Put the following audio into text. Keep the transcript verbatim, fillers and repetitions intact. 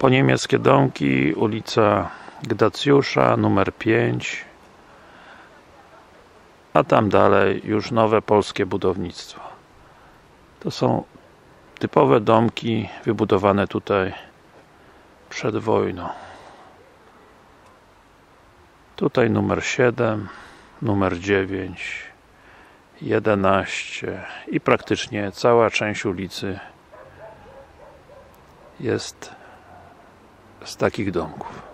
po niemieckie domki, ulica Gdacjusza, numer pięć, a tam dalej już nowe polskie budownictwo. To są typowe domki wybudowane tutaj przed wojną. Tutaj numer siedem, numer dziewięć, jedenaście i praktycznie cała część ulicy jest z takich domków.